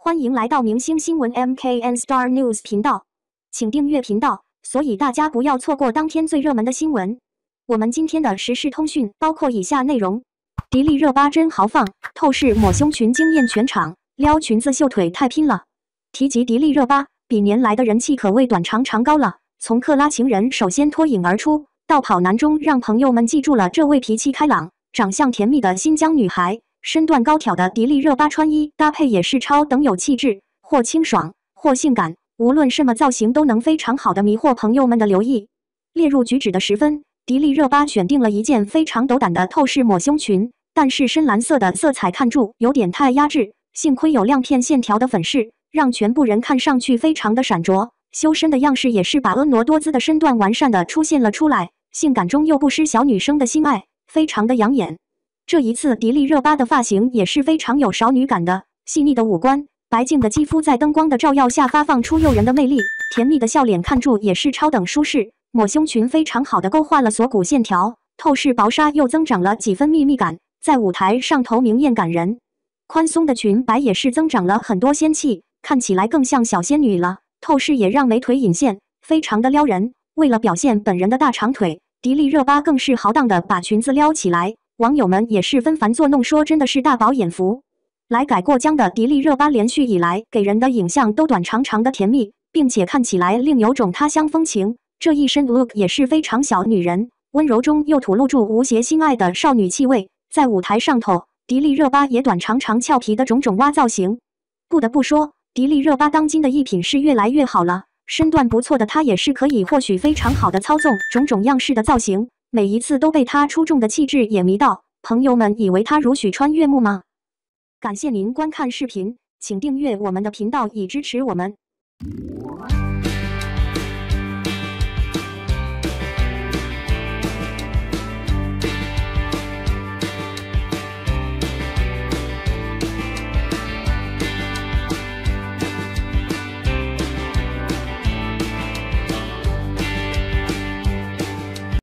欢迎来到明星新闻 MKN Star News 频道，请订阅频道，所以大家不要错过当天最热门的新闻。我们今天的时事通讯包括以下内容：迪丽热巴真豪放，透视抹胸裙惊艳全场，撩裙子秀腿太拼了。提及迪丽热巴，比年来的人气可谓短长长高了。从克拉情人首先脱颖而出，到跑男中让朋友们记住了这位脾气开朗、长相甜蜜的新疆女孩。身段高挑的迪丽热巴穿衣搭配也是超等有气质，或清爽，或性感，无论什么造型都能非常好的迷惑朋友们的留意。列入举止的10分，迪丽热巴选定了一件非常斗胆的透视抹胸裙，但是深蓝色的色彩看住有点太压制，幸亏有亮片线条的粉饰，让全部人看上去非常的闪着。修身的样式也是把婀娜多姿的身段完善的出现了出来，性感中又不失小女生的心爱，非常的养眼。这一次迪丽热巴的发型也是非常有少女感的，细腻的五官，白净的肌肤在灯光的照耀下发放出诱人的魅力，甜蜜的笑脸看住也是超等舒适。抹胸裙非常好的勾画了锁骨线条，透视薄纱又增长了几分秘密感，在舞台上头明艳感人。宽松的裙摆也是增长了很多仙气，看起来更像小仙女了。透视也让美腿隐现，非常的撩人。为了表现本人的大长腿，迪丽热巴更是豪荡的把裙子撩起来。网友们也是纷繁作弄，说真的是大饱眼福。来改过江的迪丽热巴连续以来给人的影像都短长长的甜蜜，并且看起来另有种他乡风情。这一身 look 也是非常小女人，温柔中又吐露出无邪心爱的少女气味。在舞台上头，迪丽热巴也短长长俏皮的种种蛙造型。不得不说，迪丽热巴当今的艺品是越来越好了，身段不错的她也是可以或许非常好的操纵种种样式的造型。每一次都被她出众的气质也迷到，朋友们以为她如许穿越目吗？感谢您观看视频，请订阅我们的频道以支持我们。